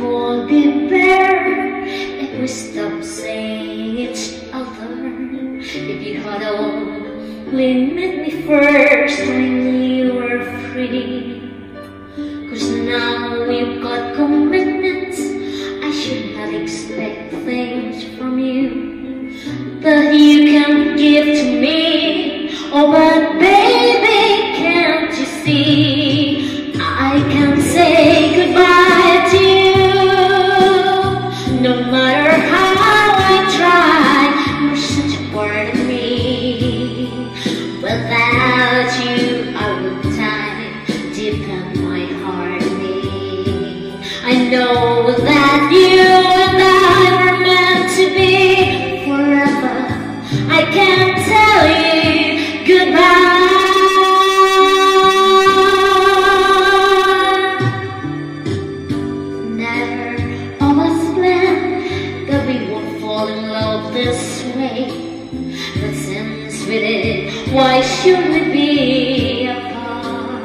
would be better if we stopped saying each other. If you had only met me first when you were free. 'Cause now you've got commitments, I should not expect things from you that you can't give to me. Oh, but baby, can't you see? I can't say goodbye to you. No matter how I try, you're such a part of me. Without you, I would die deep in my heart of me. I know that you and I were meant to be forever. I can't tell you goodbye. Never always planned that we would fall in love this way. But since we did, why should we be apart?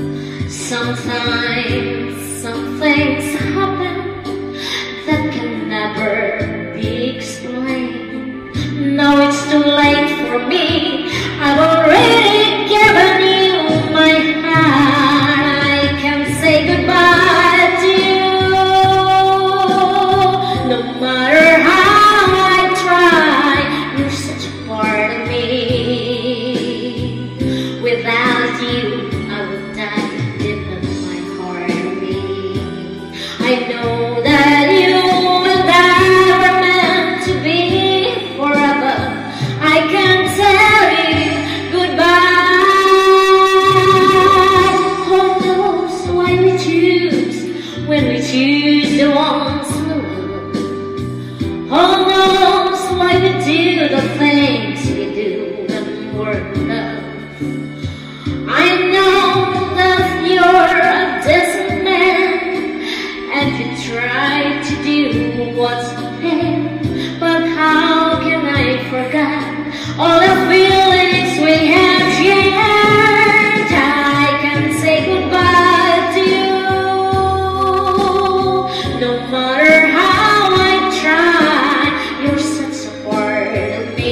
Sometimes some things happen that can never be explained. Now it's too late for me. I've already given you my heart. I can't say goodbye to you. No matter how I try, you're such a part of me. Without you, I would die deep in my heart of me. I know that you and I were meant to be forever. I can't tell you goodbye. Who knows why we choose when we choose the ones we love? Who knows why we do the things we do when we're in love? I know that you're a decent man, and you try to do what's fair. But how can I forget all the feelings we have shared? I can't say goodbye to you. No matter how I try, you're such a part of me.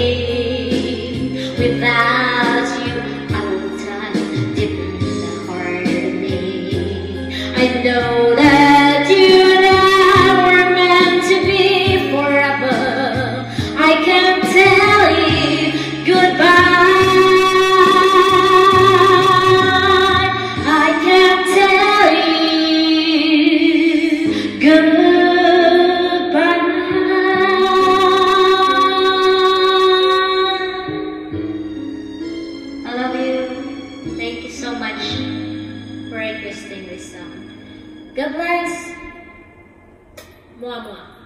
Without you, I will die deep in the heart of me. I know that you and I were meant to be forever. I can't tell you goodbye. I can't tell you goodbye. I love you. Thank you so much for requesting this song. God bless. Mwah, mwah.